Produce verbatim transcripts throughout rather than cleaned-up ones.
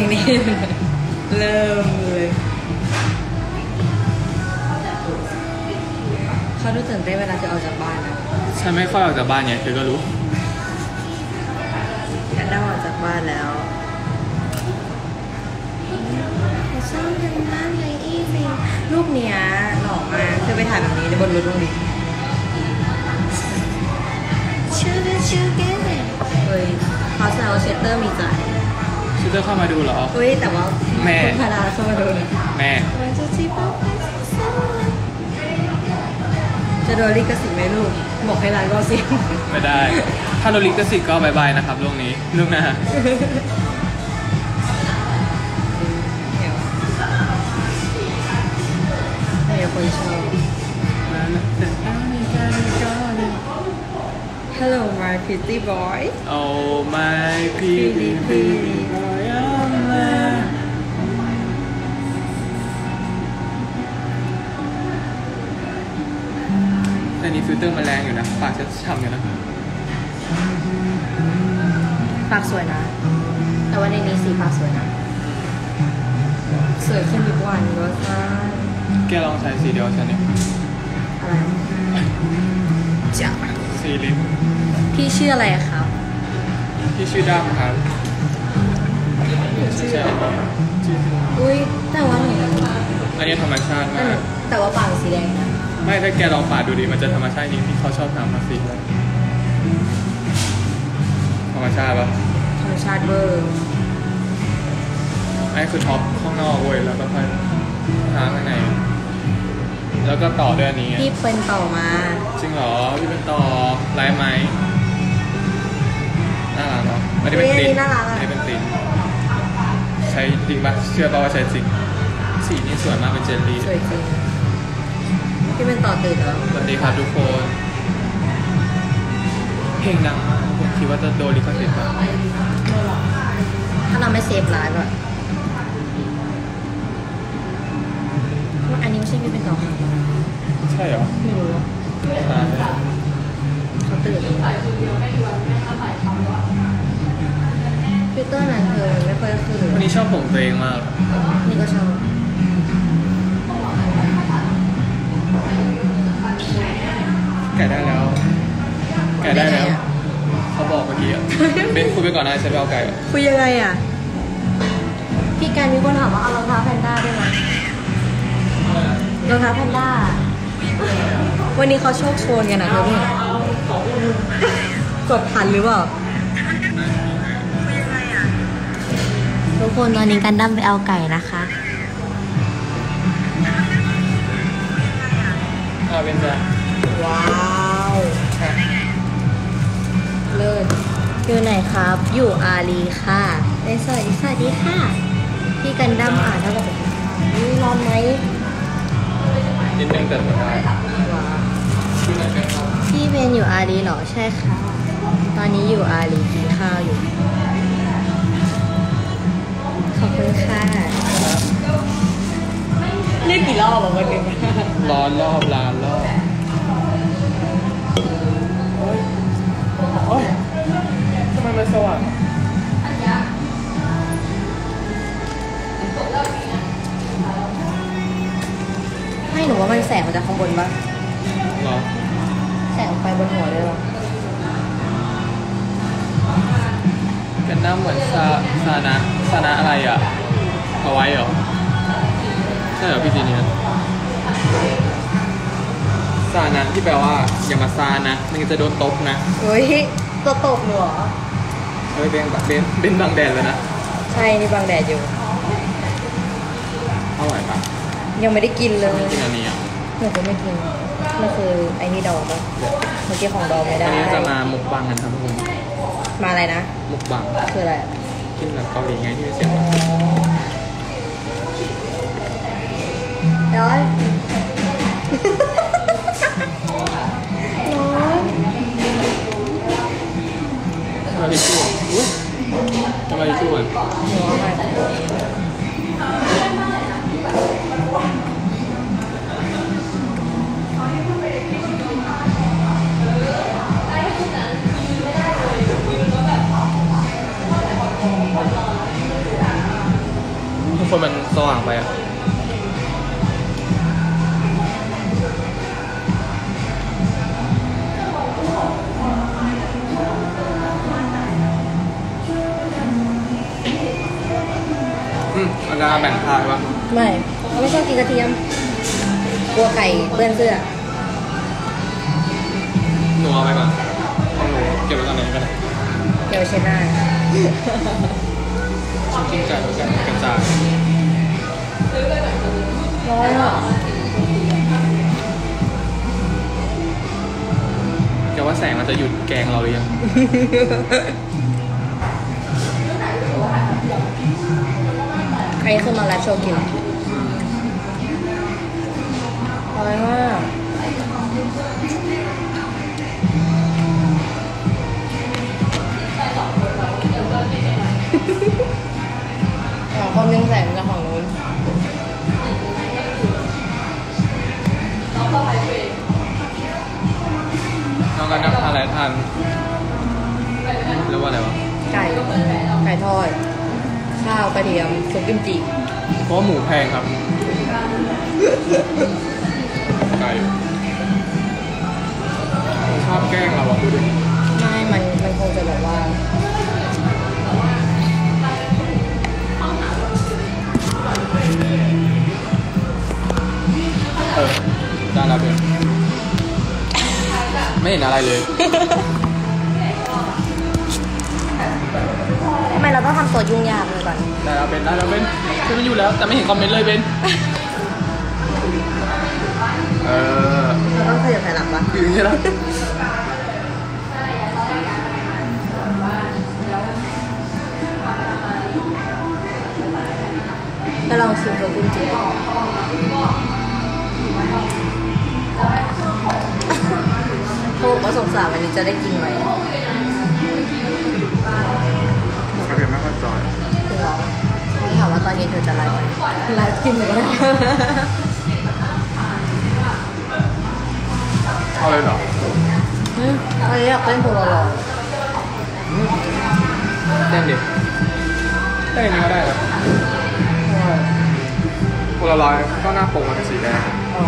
นี้เริ่มเลยเขาดูตื่นเต้นเวลาจะออกจากบ้านนะฉันไม่ค่อยออกจากบ้านเนี่ยเธอก็รู้ฉันได้ออกจากบ้านแล้วชอบทำงานเลยอีสิรูปเนี้ยหล่อมากเธอไปถ่ายแบบนี้ในบนรถตรงนี้ชื่อชื่อแก้เฮ้ยเขาแซวเชสเตอร์มีใจเชสเตอร์เข้ามาดูเหรอเฮ้ยแต่ว่าแม่คุณพาราเข้ามาดูนะแม่จะโดนลิขสิทธิ์ไหมลูกบอกให้ร้านก็สิไม่ได้ถ้าโดนลิขสิทธิ์ก็บายบายนะครับลูกนี้ลูกหน้าเดี๋ยวคนชอบ Hello my pretty boy Oh my pretty pretty boy แต่นี่ฟิลเตอร์มันแรงอยู่นะปากจะฉ่ำอยู่นะปากสวยนะแต่ว่าในนี้สีปากสวยนะสวยขึ้นทุกวันก็ใช่แกลองใช้สีเดียวฉันเนี่ยอะไรจ้าสีลิปพี่ชื่ออะไรครับพี่ชื่อดำครับใช่อุ้ยแต่ว่าหนูอันนี้ธรรมชาติมากแต่ว่าปากสีแดงนะไม่ถ้าแกลองปาดดูดิมันจะธรรมชาติจริงที่เขาชอบทำมาสีธรรมชาติปะธรรมชาติเบอร์ไอ้คือท็อปข้างนอกเว้ยแล้วก็ค่อยทาข้างในแล้วก็ต่อด้วยอันนี้พี่เป็นต่อมาจริงเหรอพี่เป็นต่อลายไหมน่ารักเนาะอันนี้เป็นตินอันนี้เป็นตินใช้จริงปะเชื่อป่ะว่าใช้จริงสีนี้สวยมากเป็นเจลลี่สวยจริงพี่เป็นต่อตื่นแล้วสวัสดีครับทุกคนเพลงดังมากผมคิดว่าจะโดนลิขสิทธิ์ป่ะถ้าเราไม่เซฟไลฟ์อะอันนี้ไม่ใช่พี่เป็นต่อใช่เหรอไม่รู้เขาตื่นฟิลเตอร์นั้นเธอไม่ค่อยขึ้นวันนี้ชอบผมตัวเองมากนี่ก็ชอบแกะได้แล้วแกะได้แล้วเขาบอกเมื่อกี้อ่ะเบนคุยไปก่อนนะฉันไปเอาไก่คุยยังไงอ่ะพี่การมีคนถามว่าเอารองเท้าแพนด้าได้ไหมรองเท้าแพนด้าวันนี้เขาโชคโชนกันนะเธอพี่กดทันหรือเปล่าทุกคนตอนนี้กันดั้มไปเอาไก่นะคะอ่าเป็นจ้ะว้าวเลิศอยู่ไหนครับอยู่อารีค่ะเอ้ยสวัสดีสวัสดีค่ะพี่กันดั้มอ่านแล้วก็ร้อนไหมนิดนึงแต่ไม่ได้พี่เบนอยู่อารีเหรอใช่ค่ะตอนนี้อยู่อารีกินข้าวอยู่ขอบคุณค่ะเรียกกี่รอบอ่ะวันนึงร้อนรอบลานรอบโอ๊ยทำไมมันสว่างไม่หนูว่ามันแสงมาจากข้างบนปะหรอแสงไฟบนหัวเลยหรอกันน้ำเหมือนซาซานะซานะอะไรอ่ะเอาไว้เหรอใช่เหรอพี่จีนี่ซานะที่แปลว่าอย่ามาซานะมันจะโดนตบนะเฮ้ยตัวตบหนูเหรอเฮ้ยเบนเบนเบนบังแดดเลยนะใช่นี่บังแดดอยู่อร่อยปะยังไม่ได้กินเลยกินอันนี้อ่ะหนูก็ไม่กินมันคือไอ้นี่ดองปะเมื่อกี้ของดองไม่ได้อันนี้จะมามุกบังกันครับทุกคนมาอะไรนะมุกบังคืออะไรกินแบบเกาหลีไงที่ไม่เสียงร้อนร้อนทำไมทิชชู่อุ้ยทำไมทิชชู่อ่ะสว่างไปอ่ะอืมมันจะแบ่งพายปะไม่เขาไม่ชอบกินกระเทียมกลัวไก่เปื้อนเสื้อหนูเอาไปก่อนของหนูเก็บไว้ตอนไหนก็ได้เดี๋ยวเช็ดหน้าชิ้นชิ้นไก่แล้วกันกระจายร้อนอ่ะแกว่าแสงมันจะหยุดแกงเราหรือยังใครขึ้นมาแล้วโชว์กินร้อนมากอ๋อคนยังแสงจากฝั่งนู้นน้องกันนับทานอะไรทานเรียกว่าอะไรวะไก่ไก่ทอด ข้าวกระเทียมซุปกิมจิเพราะว่าหมูแพงครับ ไก่ชอบแกล้งเราอะดูดิไม่มันมันคงจะแบบว่าเออได้แล้วเป็นไม่เห็นอะไรเลยทำไมเราต้องทำตัวยุ่งยากเลยก่อนได้แล้วเป็นได้แล้วเป็นช่วยมันอยู่แล้วแต่ไม่เห็นคอมเมนต์เลยเป็นเออเราต้องขยับถอยหลังปะคืออย่างนี้แล้วก็ลองชิมตัวกิมจิเขาบอกว่าสงสารวันนี้จะได้กินไหมกระเทียมไม่ค่อยจอยคือเหรอเขาถามว่าตอนเย็นเธอจะไลฟ์ไหมไลฟ์กินหรือเปล่าเอาเลยเหรออืมอันนี้อยากเล่นโพลารอยด์เต้นดิเต้นนี้ก็ได้ครับโพลารอยด์ก็หน้าปกมันเป็นสีแดงอ๋อ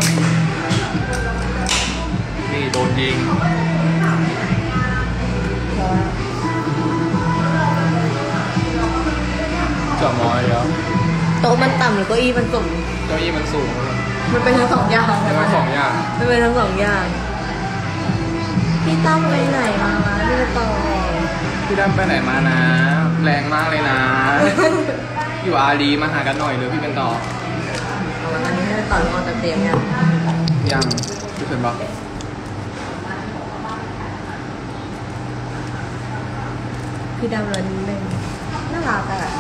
นี่โดนยิงเจาะมอยแล้วโต๊ะมันต่ำหรือเก้าอี้มันสูงเก้าอี้มันสูงมันเป็นทั้งสองอย่างแล้วมันสองอย่างมันเป็นทั้งสองอย่างพี่ตั้มไปไหนมาวะพี่ต่อพี่ดำไปไหนมานะ แรงมากเลยนะ อยู่อารีมาหากันหน่อยเลยพี่เป็นต่อเอาวันนี้ให้ต่อยออกจากเตียงยังยังพี่เป็นบอกพี่ดำเลยนิดนึงน่ารักอะ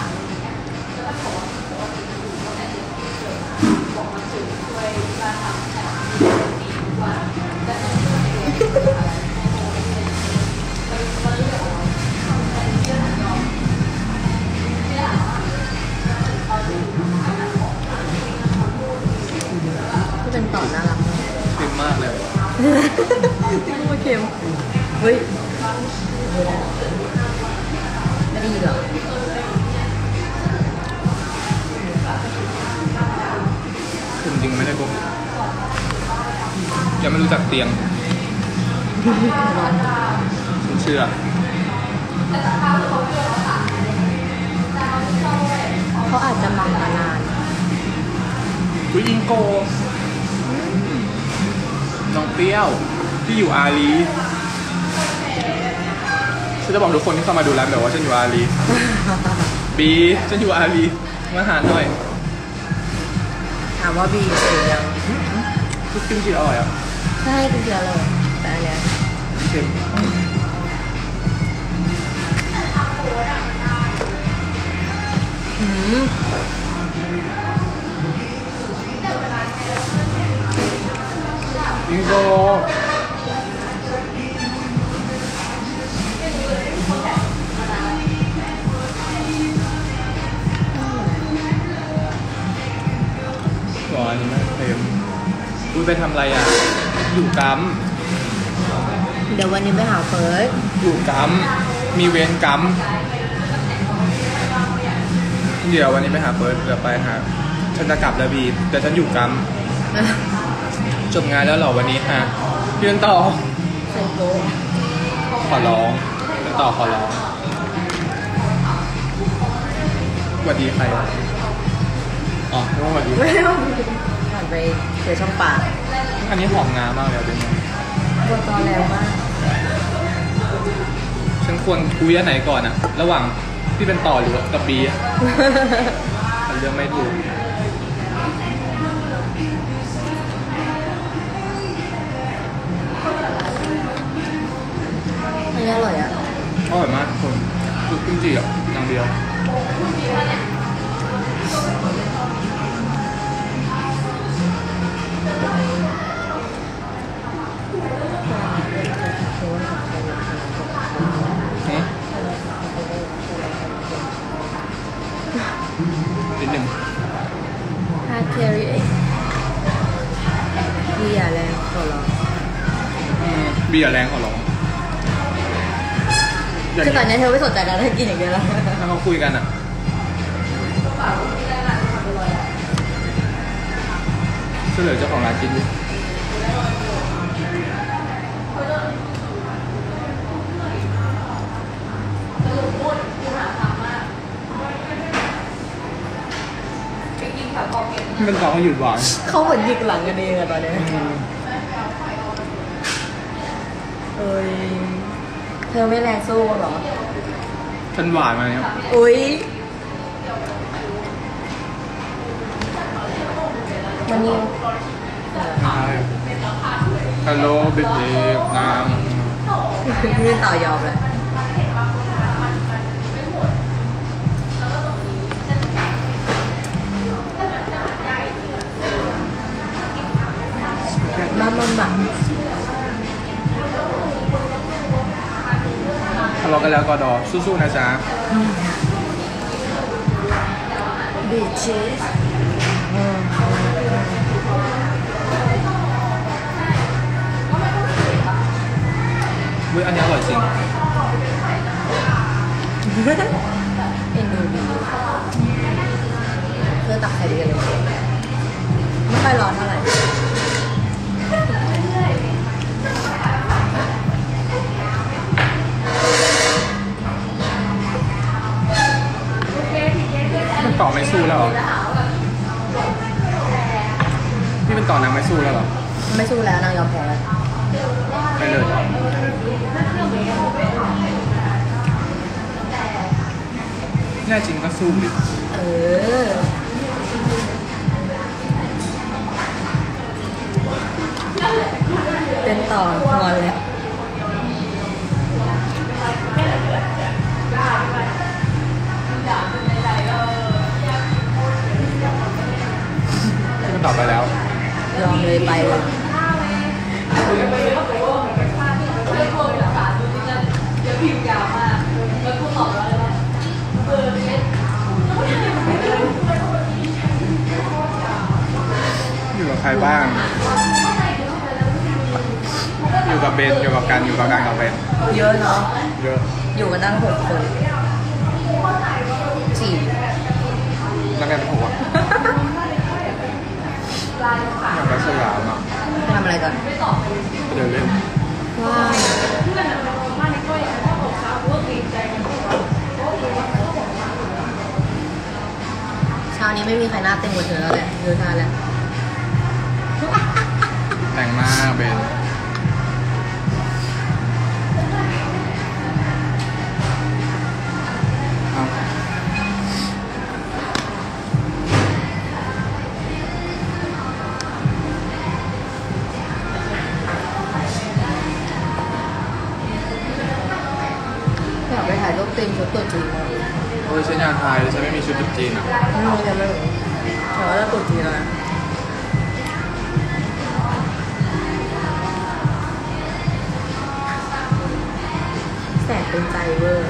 พี่เป็นต่อน่ารักมากเค็มมากเลยพูดเค็มเฮ้ยไม่ได้ยินหรอคุณจริงไม่ได้กลมยังไม่รู้จักเตียงฉันเชื่อเขาอาจจะมองมานานคุยอิงโกน้องเปรี้ยวที่อยู่อารีฉันจะบอกทุกคนที่เข้ามาดูไลฟ์แบบว่าฉันอยู่อารี บีฉันอยู่อารีมาหาหน่อยถามว่าบีเสียยังทุกกิมจิอร่อยอ่ะใช่กินเยอะเลยแต่อันเนี้ยเค็มหืมอิงโกหวานนี่มากเค็มอุ้ยไปทำอะไรอ่ะ อยู่กัมเดี๋ยววันนี้ไปหาเฟิร์สอยู่กัมมีเวรกัมเดี๋ยววันนี้ไปหาเฟิร์สเดี๋ยวไปหาฉันจะกลับแล้วบีแต่ฉันอยู่กัมจบงานแล้วเหรอวันนี้ฮะพี่เป็นต่อเซ็นโต๊ะขอร้องเป็นต่อขอร้องสวัสดีใครอ๋อไม่ว่าสวัสดีไม่ต้องผ่านไปเจอช่องปากอันนี้หอมงามากเลยเป็นบัวตอนแรงมากฉันควรคุยอันไหนก่อนอะระหว่างพี่เป็นต่อหรือว่ากับบีอะเรื่องไม่ถูกอันนี้อร่อยอ่ะอร่อยมากทุกคนคือกิมจิอ่ะอย่างเดียวหืมนิดหนึ่งฮาร์ดแครีดีอ่ะแรงขอร้องอืมบีอย่าแรงขอร้องคือตอนนี้เธอไม่สนใจแล้วเธอกินอย่างเดียวแล้วถ้าเขาคุยกันอ่ะช่วยเหลือเจ้าของร้านกินดิเป็นต่อเขาหยุดหวานเขาเหมือนหยิกหลังกันเองอะตอนนี้อืมเอ้ยเธอไม่แรงสู้เหรอฉันหวานมาเนี่ยอุ้ยมันนี่ฮัลโหลบิ๊กเด็กนางนี่ต่อยอมเลยมามามาทะเลาะกันแล้วก็ดอสู้ๆนะจ๊ะบีชีสอุ้ยอันนี้อร่อยจริงเอ็นดูดีเธอตักใส่ดีกันเลยไม่ค่อยร้อนเท่าไหร่มันต่อไม่สู้แล้วเหรอพี่เป็นต่อนางไม่สู้แล้วเหรอไม่สู้แล้วนางยอมแพ้ไปเลยแน่จริงก็สู้ดิเออเป็นต่อนอนแล้วพี่เป็นต่อไปแล้วยอมเลยไปเลยอยู่กับใครบ้าง อยู่กับเบนอยู่กับกันอยู่กับกันกับเบนเยอะเนาะเยอะอยู่กันตั้งหกคนสี่แล้วแกเป็นหัวอยากไปสยามอ่ะไปทำอะไรก่อนไปเดินเล่นว้าวเช้านี้ไม่มีใครหน้าเต็มหมดเธอแล้วแหละเยอะทานแล้วแต่งมากเบนเอาอยากไปถ่ายรูปเต็มชุดตัวจริงมากเออฉันอยากถ่ายแต่ฉันไม่มีชุดตุ๊กจีนอ่ะไม่รู้จะไม่รู้แต่ว่าถ้าตัวจริงแล้วนะแสบเป็นใจเวอร์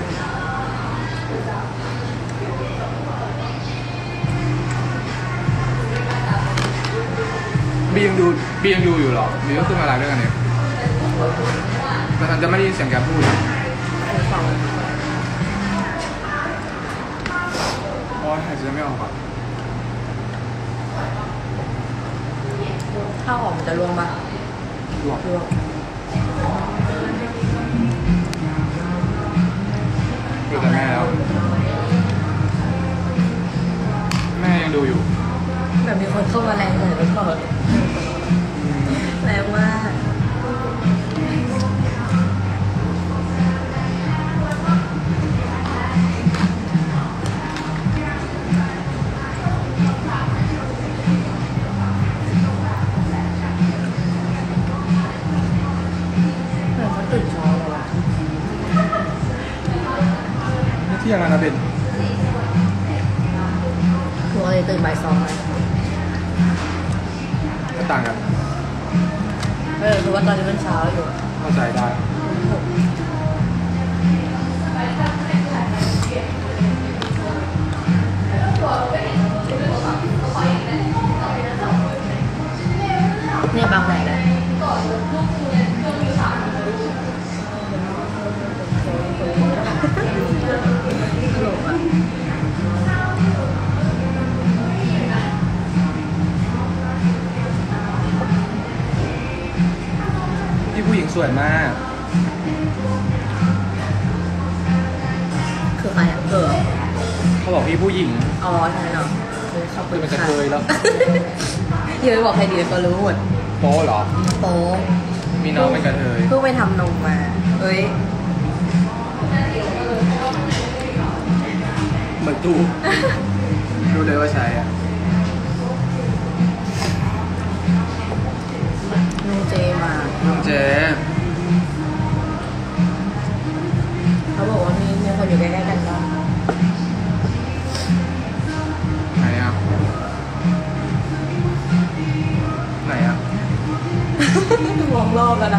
บียังดูบียังดูอยู่เหรอบีก็ขึ้นมาไลฟ์ด้วยกันเนี่ยแต่ฉันจะไม่ได้ยินเสียงแกพูดอะฟังโอ้ยหายใจไไม่ออกอ่ะถ้าออกมันจะร่วงปะลวกร่วงอยู่กับแม่แล้ว แม่ยังดูอยู่แบบมีคนเข้ามาแรงเลยแล้วก็แรงมาก เหมือนเขาตื่นเช้าเลยว่ะนี่เที่ยงแล้วนะเบนหนูเลยตื่นบ่ายสองเลยก็ต่างกันเออคือว่าตอนนี้มันเช้าอยู่เข้าใจได้เนี่ยบางแผลเลยตลกอ่ะพี่ผู้หญิงสวยมากคือใครอ่ะเออเขาบอกพี่ผู้หญิงอ๋อใช่เนาะเออขอบคุคือณเป็นกระค่ะเทยแล้วอย่าไปบอกใครดีเลยก็รู้หมดโป๊เหรอโป๊มีน้องเป็นกระเทยเพิ่งไปทำนมมาเอ้ยเหมือนตู้ รู้เลยว่าใช้อ่ะนมเจมาน้องเจเขาบอกว่ามีมีคนอยู่ใกล้ๆกันบ้างไหนอ่ะ ไหนอ่ะมองรอบแล้วนะ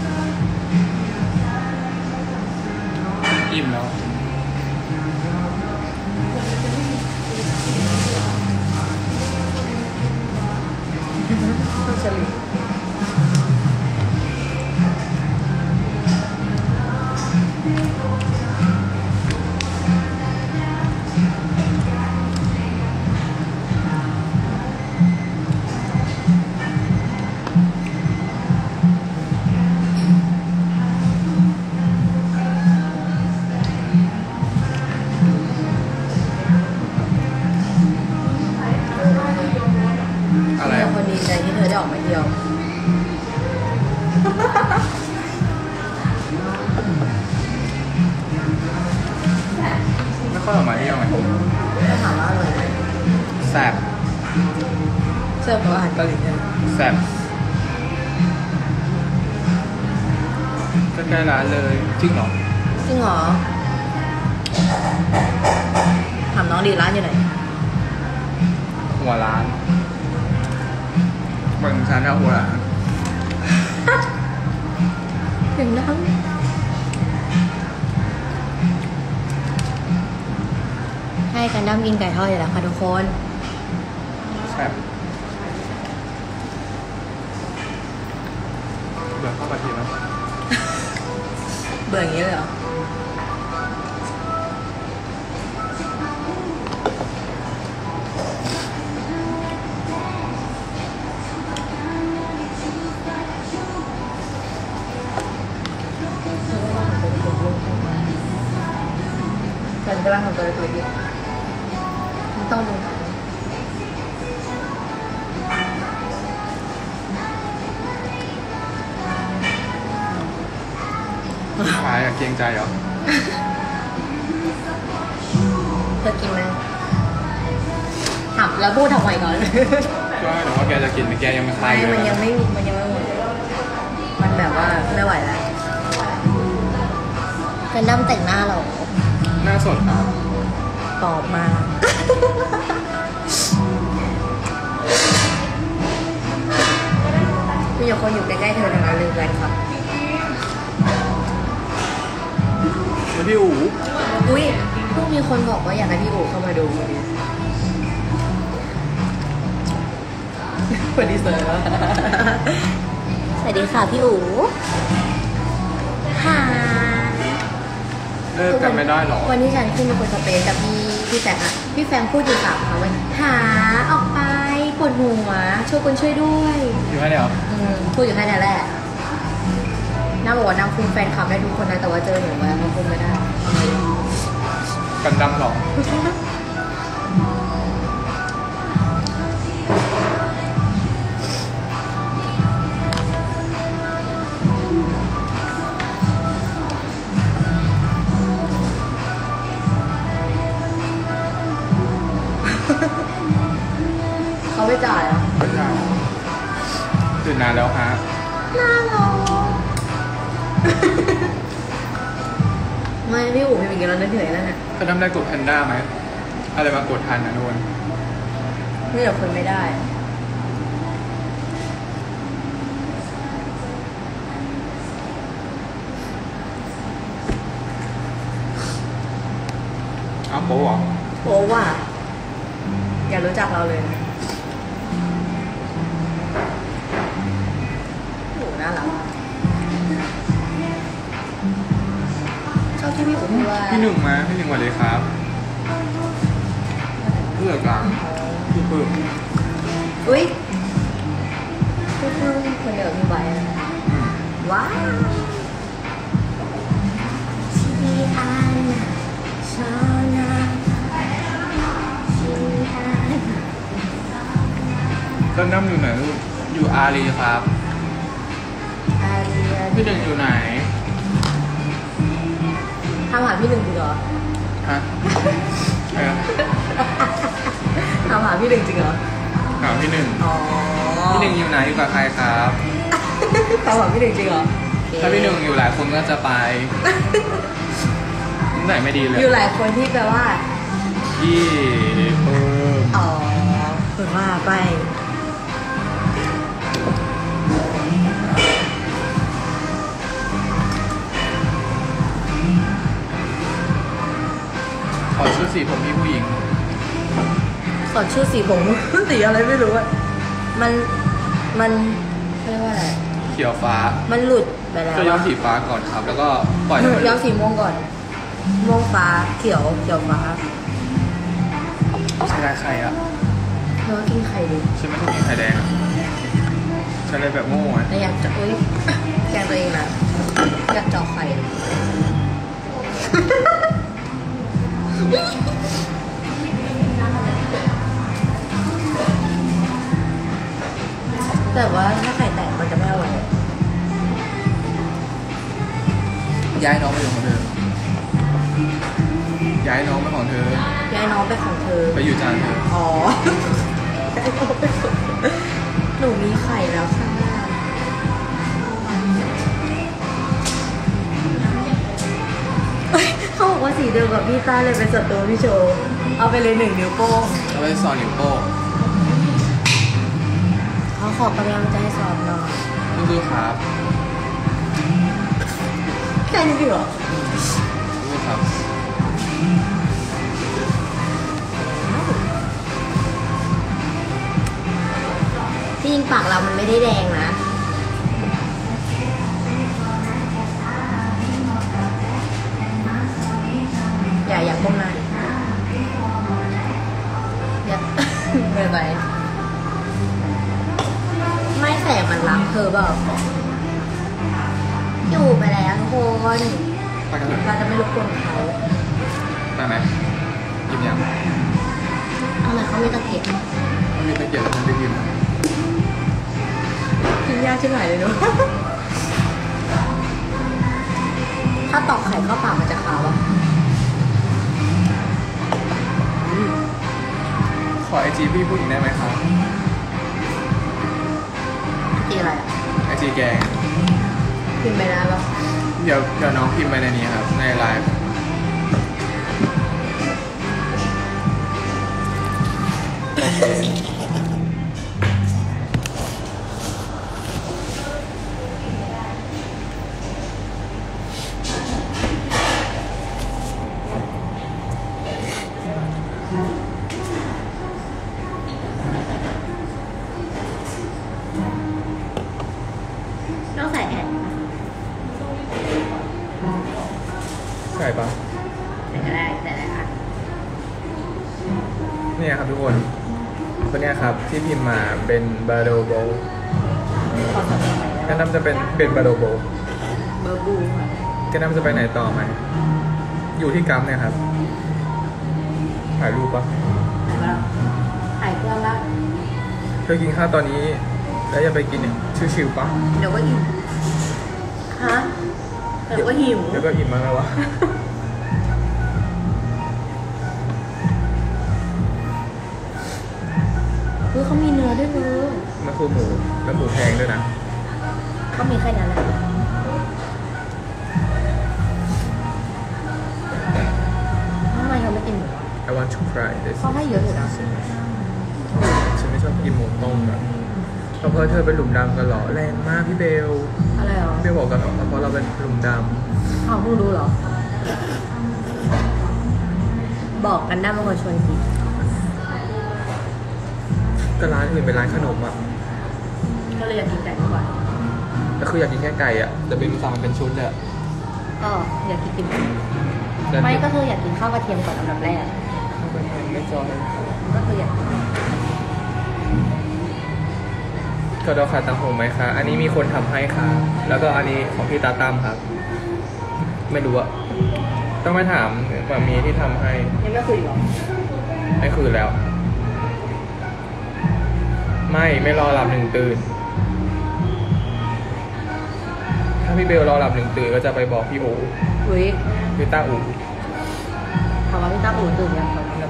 อิ่มแล้วต้องเฉลี่ยอะไรมีอ่ะคนดีใจที่เธอได้ออกมาเที่ยวไม่ค่อยออกมาเที่ยวไงก็ถามว่าอร่อยไหมแซ่บเสิร์ฟกับอาหารเกาหลีเนี่ยแซ่บใกล้ๆร้านเลยจริงเหรอจริงเหรอ ถามน้องดีร้านอยู่ไหนหัวร้านบางชั้นเอาหัวร้านถึงนั่งให้กันดั้มกินไก่ทอดอยู่แล้วค่ะทุกคนแซ่บเบื่อข้าวกะทิแล้วเบื่ออย่างนี้เลยเหรอ ฉันกำลังทำตัวเล็กๆอยู่ไม่ต้องดูขายอะเกรงใจเหรอเธอกินไหมถามแล้วพูดทำไมก่อนก็เดี๋ยวว่าแกจะกินแต่แกยังไม่คาไม่ยเลมันยยังไม่มันยังไม่หมดมันแบบว่าไม่ไหวแล้วกันดั้มแต่งหน้าเหรอหน้าสดครับตอบมา มีอยู่คนอยู่ใกล้ๆเธอทางนั้นเลยแฟนครับแล้วพี่อู๋อุ้ยเพิ่งมีคนบอกว่าอยากให้พี่โอเข้ามาดูสวัสดีเซอร์สวัสดีค่ะพี่อู๋ฮ่าเลิกกันไม่ได้หรอวันที่ฉันขึ้นเป็นคนสเปนกับพี่พี่แฟงอะพี่แฟงพูดอยู่สามคำว่าหาออกไปปวดหัวช่วยคนช่วยด้วยอยู่แค่เดียวอืมพูดอยู่แค่นั้นแหละน้าบอกว่าน้าคุมแฟนคลับได้ทุกคนนะแต่ว่าเจอหนูแล้วเขาคุมไม่ได้กันดั้มหรอเขาไม่จ่ายเหรอ่ะไม่ใช่ตื่นนานแล้วฮะน่ารักไม่พี่อู๋เป็นอย่างนี้แล้วนึกถึงไอ้นั่นน่ะจะทำได้กดแพนด้าไหมอะไรมากดทันนะนวลไม่เดี๋ยวคนไม่ได้อ้าวโป๊ะเหรอโอ้ว่ะอย่ารู้จักเราเลยโอ้น่ารักชอบที่พี่อู๋พูดว่าพี่หนึ่งมาพี่หนึ่งสวัสดีครับเพื่อกลางพี่เพิ่มอุ้ยพี่เพิ่งคนเดียวมีใบอะอืมว้าวชีอันชานาชีอันกันดั้มอยู่ไหนลูกอยู่อารีครับอาเรียพี่หนึ่งอยู่ไหนทำหาพี่หนึ่งจริงเหรอฮะเออทำหาพี่หนึ่งจริงเหรอถามพี่หนึ่งอ๋อพี่หนึ่งอยู่ไหนอยู่กับใครครับทำหาพี่หนึ่งจริงเหรอถ้าพี่หนึ่งอยู่หลายคนก็จะไปนิสัยไม่ดีเลยอยู่หลายคนที่แปลว่าพี่เพิ่มอ๋อฝึกว่าไปขอชุดสีผมพี่ผู้หญิงสอนชื่อสีผม สีอะไรไม่รู้อะมัน มันเขาเรียกว่าอะไรเขียวฟ้ามันหลุดไปแล้วก็ย้อมอะสีฟ้าก่อนครับ แล้วก็ปล่อยให้มันย้อมสีม่วงก่อน ม่วงฟ้า เขียว เขียวฟ้าใช้ได้ใครอ่ะแล้วก็กินไข่ดิฉันไม่ต้องกินไข่แดงอ่ะฉันเลยแบบโง่อ่ะแต่อยากจะอุ้ยแกล้งตัวเองนะอยากเจาะไข่ แต่ว่าถ้าไข่แตกมันจะไม่อร่อยย้ายน้องไปอยู่ของเธอ ย้ายน้องไปของเธอย้ายน้องไปของเธอไปอยู่จานเธออ๋อ ย้ายน้องไปของเธอหนูมีไข่แล้วค่ะเอ้ยเขาบอกว่าสีเดียวกับพี่ต้าเลยเป็นศัตรูพี่โชว์เอาไปเลยหนึ่งนิ้วโป้งแล้วไปสอนนิ้วโป้งเขาขอกำลังใจสอบหน่อยสู้ๆครับแค่นี้จริงเหรอสู้ๆครับที่จริงปากเรามันไม่ได้แดงนะ อย่าอย่าก้มหน้าอย่า ไม่ไปไม่แสงมันรักเธอเปล่าอยู่ไปแล้วทุกคนไปกันเลยเราจะไม่รบกวนเขาไปไหมหยิบยังทำไมเขาไม่ตะเกียบไม่มีตะเกียบแล้วฉันไปหยิบกินยากชิบหายเลยเนาะ ถ้าตอกไข่เข้าปากมันจะขาวอ่ะขอไอจีพี่ผู้หญิงได้ไหมครับตีอะไรอ่ะไอจีแกงพิมพ์ไปได้ปะเดี๋ยวเดี๋ยวน้องพิมพ์ไปในนี้ครับ ในไลฟ์โอเคต้องใส่แผ่นใช่ปะก็ได้แต่ละอันเนี่ยครับทุกคนคนเนี้ยครับที่พิมพ์มาเป็นบาโดโบขอสับหน่อยแนะนำจะเป็นเป็นบาโดโบเบอร์บูค่ะแนะนำจะไปไหนต่อไหมอยู่ที่กัมเนี่ยครับถ่ายรูปปะถ่ายเพื่อนละเธอกินข้าวตอนนี้แล้วจะไปกินเนี่ยชิวๆปะเดี๋ยวก็หิวฮะเดี๋ยวก็หิวเดี๋ยวก็อิ่มมาแล้ววะคือเขามีเนื้อด้วยเธอมันคือหมูแล้วหมูแพงด้วยนะเขามีแค่นั้นแหละทำไมเขาไม่กินหมู I want to try this เขาให้เยอะอยู่นะฉันไม่ชอบกินหมูต้มอะเพราะเธอเป็นหลุมดำกันเหรอแรงมากพี่เบลอะไรหรอพี่เบลบอกกันเหรอเพราะเราเป็นหลุมดอ้าวเพิ่งรู้เหรอ บอกกันได้บางคนชวนกินำก็ร้านอื่นเป็นร้านขนมอ่ะก็เลยอยากกินไก่มากกว่าก็คืออยากกินแค่ไก่อ่ะแต่เป็นสั่งมันเป็นชุดเลยอะก็อยากกินติ่มแต่ไม่ก็คืออยากกินข้าวกระเทียมก่อนอันดับแรกไม่จอยก็คืออยากกระดอขาตังหงไหมคะอันนี้มีคนทำให้ค่ะแล้วก็อันนี้ของพี่ตาตั้มครับ ไม่รู้อะต้องไปถามว่ามีที่ทำให้ยังไม่คุยหรอไม่คืนแล้ว ไม่ไม่รอหลับหนึ่งตื่น ถ้าพี่เบลรอหลับหนึ่งตื่นก็จะไปบอกพี่โออุ้ยพี่ต้าอูถามว่าพี่ตั้มอู๋ตื่นยังตอนนี้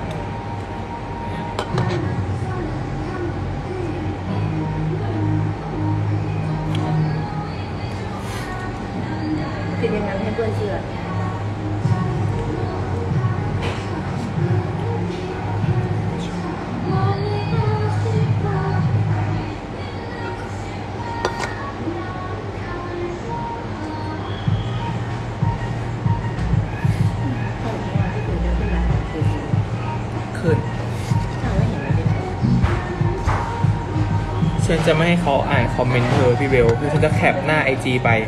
คิดยังไงให้เพื่อนเชื่อขึ้นถ้าไม่เห็นไม่ได้ฉันจะไม่ให้เขาอ่านคอมเมนต์เธอพี่เบลคือฉันจะแคปหน้าไอจีไป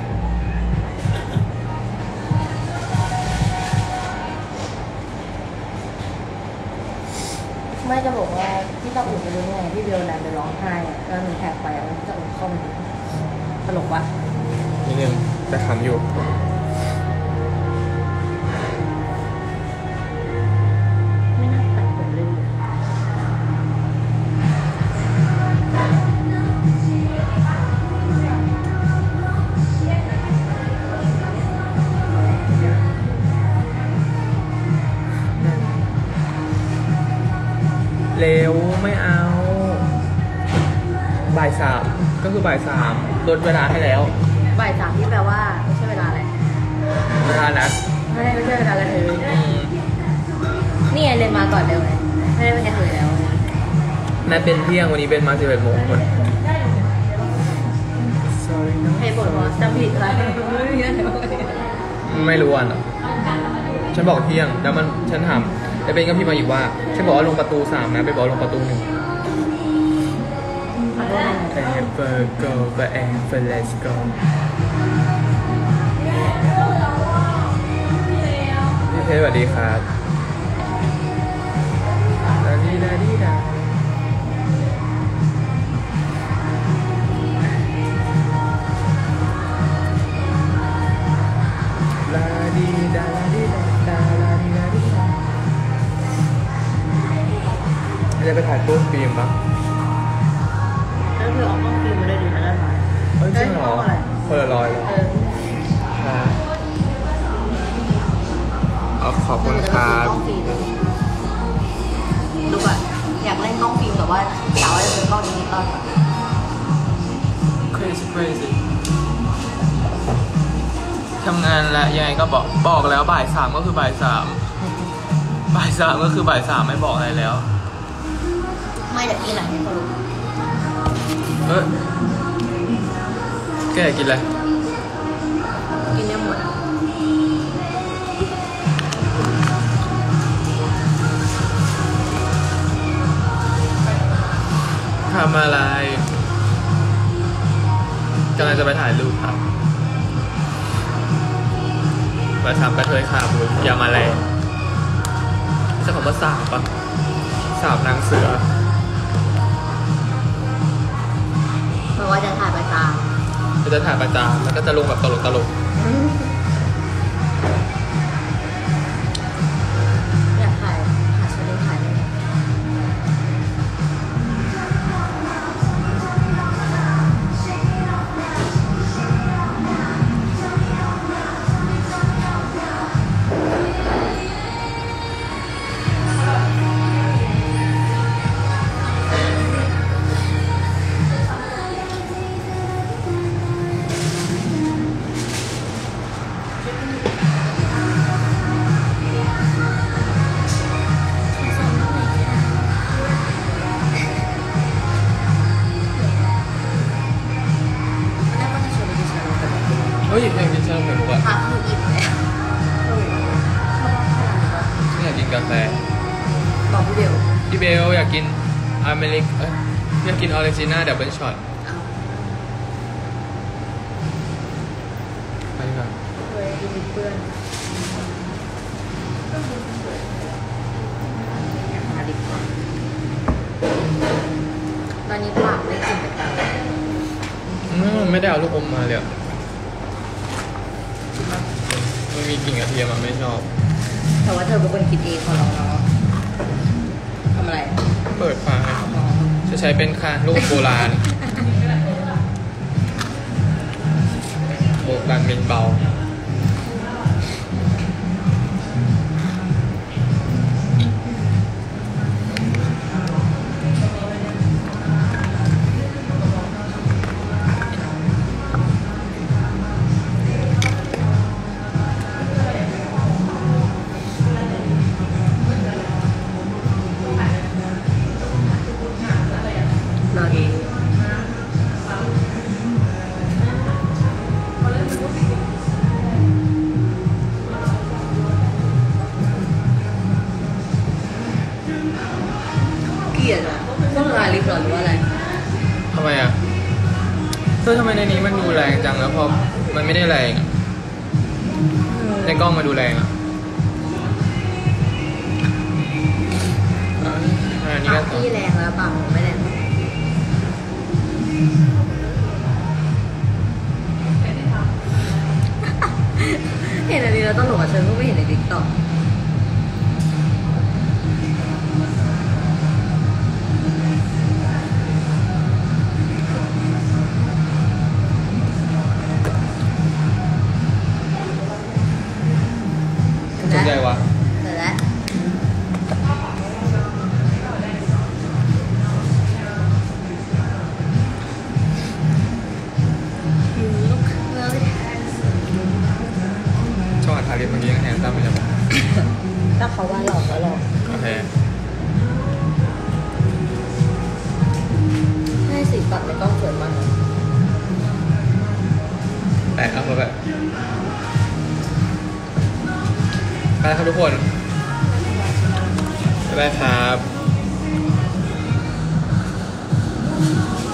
ไม่จะบอกว่าที่ต้องอู่ไปรู้ไงพี่เบลนันไปร้องไห้อะแล้วหนูแท็กไปแล้วจะอู่เข้ามาตลกวะนิดนึงแต่ขำอยู่ไม่น่าตัดผมเลยเร็วไม่เอาบ่ายสามก็คือบ่ายสามลดเวลาให้แล้วบ่ายสามที่แปลว่าไม่ใช่เวลาอะไรเวลานัดไม่ไม่ใช่เวลาละเธออืมนี่ไงเลยมาก่อนเร็วเลยไม่ได้เป็นกระเทยแล้วนัดเป็นเที่ยงวันนี้เป็นมาสิบเอ็ดโมงคนเหตุผลว่าจำผิดอะไรไม่รู้อ่ะเนอะฉันบอกเที่ยงแล้วมันฉันถามแต่เป็นก็พี่มาอีกว่าฉันบอกว่าลงประตูสามนะไปบอกลงประตูหนึ่งขอโทษนะ Ever go forever let's go พี่เพชรสวัสดีครับดาดีดาดีดาลาดีดาลาดีดาลาดีดาดีดาจะไปถ่ายรูปฟิล์มปะแล้วเธอเอากล้องฟิล์มมาด้วยดิฉันจะถ่ายเอ้ยจริงเหรออะไรคนละร้อยเลยเออค่ะเอาขอบคุณครับกล้องฟิล์มดูก่อนอยากเล่นกล้องฟิล์มแต่ว่าสาวจะเป็นกล้องดิจิตอลก่อน crazy crazy ทำงานแล้วยังไงก็บอกบอกแล้วบ่ายสามก็คือบ่ายสามบ่ายสามก็คือบ่ายสามไม่บอกอะไรแล้วไม่แต่กินหลังให้เขารู้เออแกอยากกินอะไรกินได้หมดอ่ะทำอะไรกำลังจะไปถ่ายรูปครับมาทำกระเทยขาบุญอย่ามาแรงจากคำว่าสาวปะสาวนางเสือเพราะว่าจะถ่ายประจานก็จะถ่ายประจานแล้วก็จะลงแบบตลกตลกอยากถ่ายหาชุดนี้ถ่ายเลยเฮ้ยอยากกินชาไข่มุกอะพักคืออิ่มเลยฉันอยากกินกาแฟบอกพี่เบลพี่เบลอยากกินอเมริกเอ้ยอยากกินออเรนจิน่าดับเบิลช็อตเอาไปดีกว่าเฮ้ยดูเพื่อนหาดิบก่อนตอนนี้ปากไม่กินไปตามอืมไม่ได้เอาลูกอมมาเลยอะมันมีกลิ่นกระเทียมมันไม่ชอบแต่ว่าเธอเป็นคนคิดเองของเราเนาะทำอะไรเปิดฝาให้จะใช้เป็นคานลูกโบราณโบราณเป็นเบารอดีเกลียดอ่ะต้องละลายลิปเหรอหรือว่าอะไรทำไมอ่ะเฮ้ยทำไมในนี้มันดูแรงจังแล้วพอมันไม่ได้แรงอะในกล้องมาดูแรงอ่ะอ่าอันนี้ปาก็กต่อพี่แรงแล้วปากผมไม่แรงเห็นอันนี้แล้วต้องหลงอ่ะเธอก็ไม่เห็นในติ๊กต็อกสนใจวะเสร็จแล้วลูกเมื่อชอบอัดทาริสเมื่อกี้ยังแฮนด์ซัมไปแล้วถ้าเขาว่าหลอกก็หลอกโอเคให้สีปัดในกล้องสวยมากแปะเอาเข้าไปไปครับทุกคนบ๊ายบายครับ